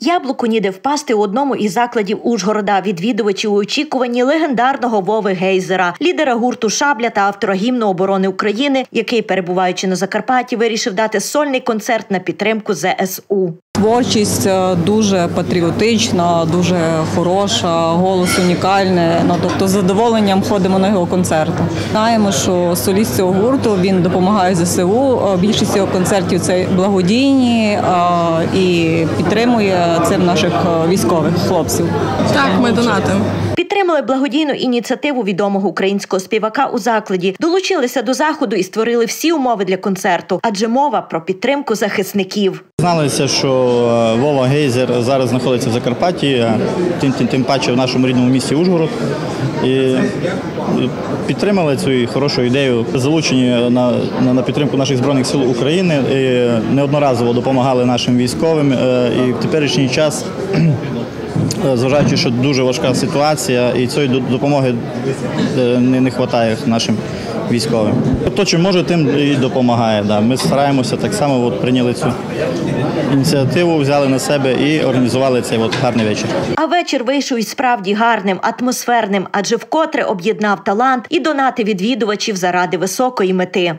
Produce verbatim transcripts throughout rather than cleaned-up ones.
Яблуку ніде впасти у одному із закладів Ужгорода. Відвідувачі у очікуванні легендарного Вови Гейзера, лідера гурту «Шабля» та автора гімну оборони України, який, перебуваючи на Закарпатті, вирішив дати сольний концерт на підтримку зе ес у. Творчість дуже патріотична, дуже хороша, голос унікальний. Ну, тобто з задоволенням ходимо на його концерти. Знаємо, що соліст цього гурту, він допомагає зе ес у. Більшість його концертів – це благодійні і підтримує цим наших військових хлопців. Так, ми донатимо. Підтримали благодійну ініціативу відомого українського співака у закладі, долучилися до заходу і створили всі умови для концерту, адже мова про підтримку захисників. Зналися, що Вова Гейзер зараз знаходиться в Закарпатті, тим, тим, тим паче в нашому рідному місті Ужгород. І підтримали цю хорошу ідею, залучені на, на, на підтримку наших Збройних сил України, і неодноразово допомагали нашим військовим. І в теперішній час, зважаючи, що дуже важка ситуація, і цієї допомоги не, не вистачає нашим військовим. Хто чим може, тим і допомагає. Да. Ми стараємося так само, от, прийняли цю ініціативу, взяли на себе і організували цей от гарний вечір. А вечір вийшов і справді гарним, атмосферним, адже вкотре об'єднав талант і донати відвідувачів заради високої мети.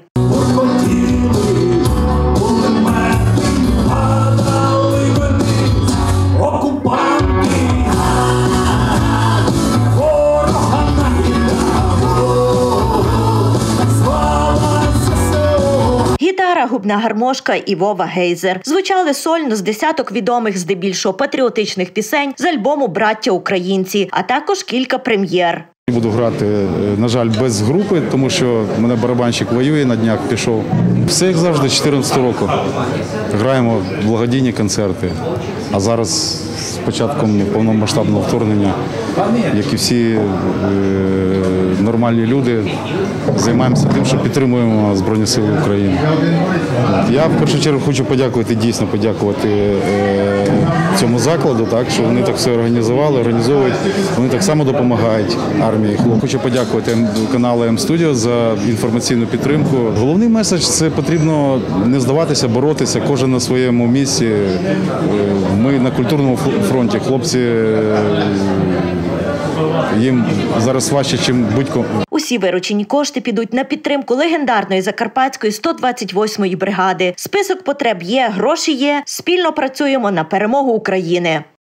Гітара, губна гармошка і Вова Гейзер. Звучали сольно з десяток відомих, здебільшого патріотичних пісень з альбому «Браття українці», а також кілька прем'єр. Буду грати, на жаль, без групи, тому що мене барабанщик воює, на днях пішов. Все як завжди, чотирнадцятого року. Граємо благодійні концерти, а зараз з початком повномасштабного вторгнення, як і всі е, нормальні люди, займаємося тим, що підтримуємо Збройні Сили України. Я в першу чергу хочу подякувати, дійсно подякувати е, цьому закладу, так, що вони так все організували, організовують, вони так само допомагають армії. Хочу подякувати каналу М-Студіо за інформаційну підтримку. Головний меседж – це потрібно не здаватися, боротися, кожен на своєму місці. Ми на культурному фронті, хлопці, їм зараз важче, ніж будь-кому. Усі виручені кошти підуть на підтримку легендарної закарпатської сто двадцять восьмої бригади. Список потреб є, гроші є. Спільно працюємо на перемогу України.